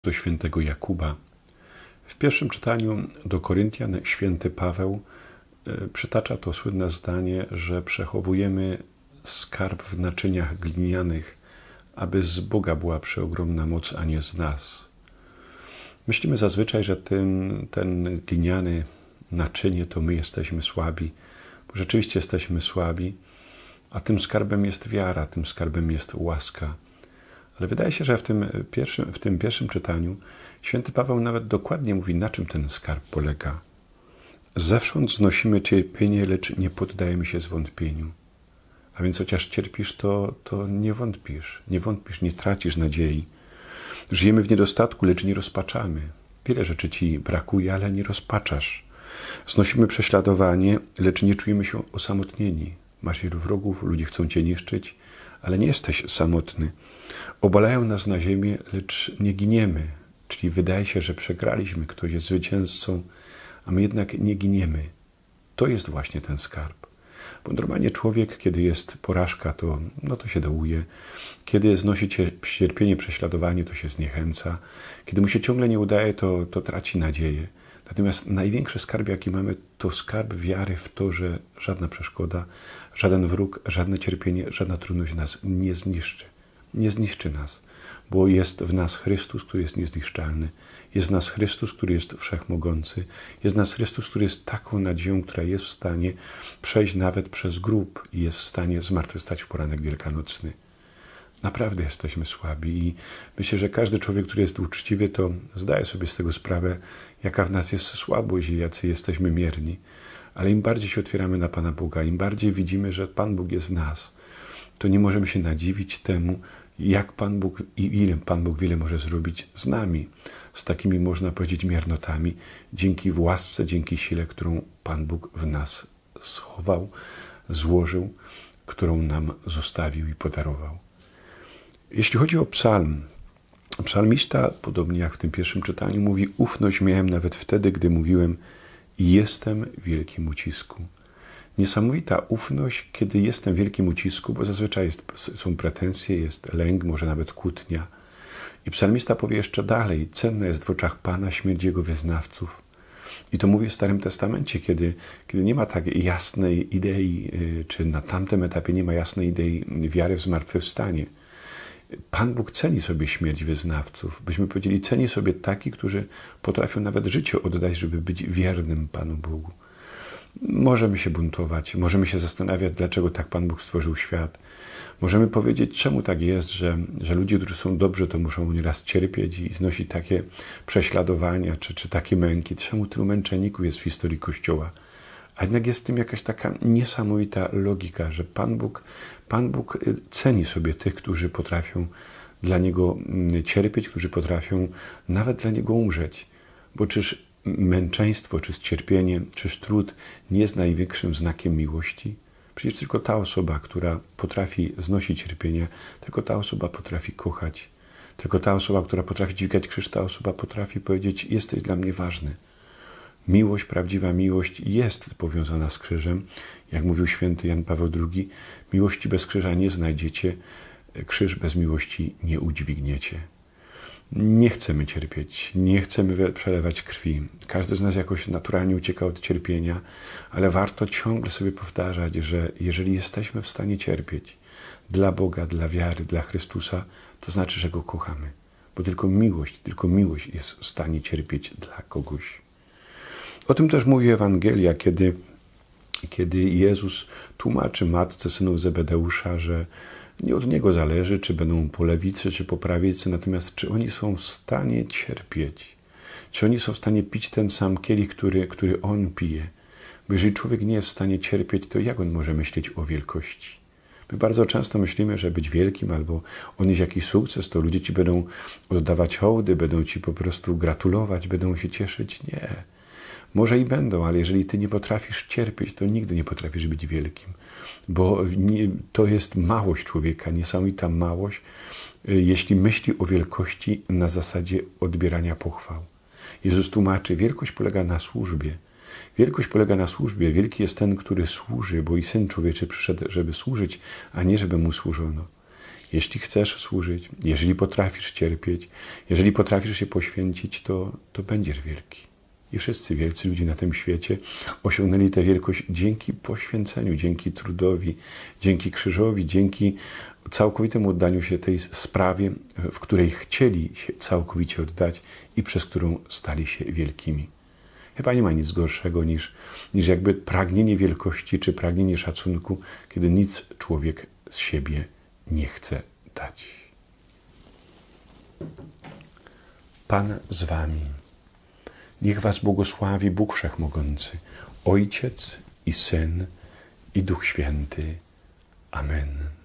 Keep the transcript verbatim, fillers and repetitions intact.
Do świętego Jakuba. W pierwszym czytaniu do Koryntian święty Paweł przytacza to słynne zdanie, że przechowujemy skarb w naczyniach glinianych, aby z Boga była przeogromna moc, a nie z nas. Myślimy zazwyczaj, że ten, ten gliniany naczynie to my jesteśmy słabi, bo rzeczywiście jesteśmy słabi, a tym skarbem jest wiara, tym skarbem jest łaska. Ale wydaje się, że w tym pierwszym, w tym pierwszym czytaniu święty Paweł nawet dokładnie mówi, na czym ten skarb polega. Zewsząd znosimy cierpienie, lecz nie poddajemy się zwątpieniu. A więc chociaż cierpisz, to, to nie wątpisz, nie wątpisz, nie tracisz nadziei. Żyjemy w niedostatku, lecz nie rozpaczamy. Wiele rzeczy ci brakuje, ale nie rozpaczasz. Znosimy prześladowanie, lecz nie czujemy się osamotnieni. Masz wielu wrogów, ludzie chcą cię niszczyć, ale nie jesteś samotny. Obalają nas na ziemię, lecz nie giniemy. Czyli wydaje się, że przegraliśmy, ktoś jest zwycięzcą, a my jednak nie giniemy. To jest właśnie ten skarb. Bo normalnie człowiek, kiedy jest porażka, to, no to się dołuje. Kiedy znosi cierpienie, prześladowanie, to się zniechęca. Kiedy mu się ciągle nie udaje, to, to traci nadzieję. Natomiast największy skarb, jaki mamy, to skarb wiary w to, że żadna przeszkoda, żaden wróg, żadne cierpienie, żadna trudność nas nie zniszczy. Nie zniszczy nas, bo jest w nas Chrystus, który jest niezniszczalny. Jest w nas Chrystus, który jest wszechmogący. Jest w nas Chrystus, który jest taką nadzieją, która jest w stanie przejść nawet przez grób i jest w stanie zmartwychwstać w poranek wielkanocny. Naprawdę jesteśmy słabi i myślę, że każdy człowiek, który jest uczciwy, to zdaje sobie z tego sprawę, jaka w nas jest słabość i jacy jesteśmy mierni. Ale im bardziej się otwieramy na Pana Boga, im bardziej widzimy, że Pan Bóg jest w nas, to nie możemy się nadziwić temu, jak Pan Bóg i ile Pan Bóg wiele może zrobić z nami, z takimi, można powiedzieć, miernotami, dzięki łasce, dzięki sile, którą Pan Bóg w nas schował, złożył, którą nam zostawił i podarował. Jeśli chodzi o psalm, psalmista, podobnie jak w tym pierwszym czytaniu, mówi: ufność miałem nawet wtedy, gdy mówiłem, jestem w wielkim ucisku. Niesamowita ufność, kiedy jestem w wielkim ucisku, bo zazwyczaj jest, są pretensje, jest lęk, może nawet kłótnia. I psalmista powie jeszcze dalej: cenna jest w oczach Pana śmierć Jego wyznawców. I to mówi w Starym Testamencie, kiedy, kiedy nie ma tak jasnej idei, czy na tamtym etapie nie ma jasnej idei wiary w zmartwychwstanie. Pan Bóg ceni sobie śmierć wyznawców. Byśmy powiedzieli, ceni sobie takich, którzy potrafią nawet życie oddać, żeby być wiernym Panu Bogu. Możemy się buntować, możemy się zastanawiać, dlaczego tak Pan Bóg stworzył świat. Możemy powiedzieć, czemu tak jest, że, że ludzie, którzy są dobrzy, to muszą nieraz cierpieć i znosić takie prześladowania, czy, czy takie męki. Czemu tylu męczenników jest w historii Kościoła? A jednak jest w tym jakaś taka niesamowita logika, że Pan Bóg, Pan Bóg ceni sobie tych, którzy potrafią dla Niego cierpieć, którzy potrafią nawet dla Niego umrzeć. Bo czyż męczeństwo, czy cierpienie, czyż trud nie jest największym znakiem miłości? Przecież tylko ta osoba, która potrafi znosić cierpienie, tylko ta osoba potrafi kochać. Tylko ta osoba, która potrafi dźwigać krzyż, ta osoba potrafi powiedzieć: jesteś dla mnie ważny. Miłość, prawdziwa miłość jest powiązana z krzyżem. Jak mówił święty Jan Paweł drugi, miłości bez krzyża nie znajdziecie, krzyż bez miłości nie udźwigniecie. Nie chcemy cierpieć, nie chcemy przelewać krwi. Każdy z nas jakoś naturalnie ucieka od cierpienia, ale warto ciągle sobie powtarzać, że jeżeli jesteśmy w stanie cierpieć dla Boga, dla wiary, dla Chrystusa, to znaczy, że Go kochamy. Bo tylko miłość, tylko miłość jest w stanie cierpieć dla kogoś. O tym też mówi Ewangelia, kiedy, kiedy Jezus tłumaczy matce synów Zebedeusza, że nie od Niego zależy, czy będą po lewicy, czy po prawicy, natomiast czy oni są w stanie cierpieć, czy oni są w stanie pić ten sam kielich, który, który On pije. Bo jeżeli człowiek nie jest w stanie cierpieć, to jak on może myśleć o wielkości? My bardzo często myślimy, że być wielkim albo odnieść jakiś sukces, to ludzie ci będą oddawać hołdy, będą ci po prostu gratulować, będą się cieszyć. Nie. Może i będą, ale jeżeli ty nie potrafisz cierpieć, to nigdy nie potrafisz być wielkim. Bo to jest małość człowieka, niesamowita małość, jeśli myśli o wielkości na zasadzie odbierania pochwał. Jezus tłumaczy, wielkość polega na służbie. Wielkość polega na służbie. Wielki jest ten, który służy, bo i Syn Człowieczy przyszedł, żeby służyć, a nie żeby Mu służono. Jeśli chcesz służyć, jeżeli potrafisz cierpieć, jeżeli potrafisz się poświęcić, to, to będziesz wielki. I wszyscy wielcy ludzie na tym świecie osiągnęli tę wielkość dzięki poświęceniu, dzięki trudowi, dzięki krzyżowi, dzięki całkowitemu oddaniu się tej sprawie, w której chcieli się całkowicie oddać i przez którą stali się wielkimi. Chyba nie ma nic gorszego niż, niż jakby pragnienie wielkości czy pragnienie szacunku, kiedy nic człowiek z siebie nie chce dać. Pan z wami. Niech was błogosławi Bóg Wszechmogący, Ojciec i Syn i Duch Święty. Amen.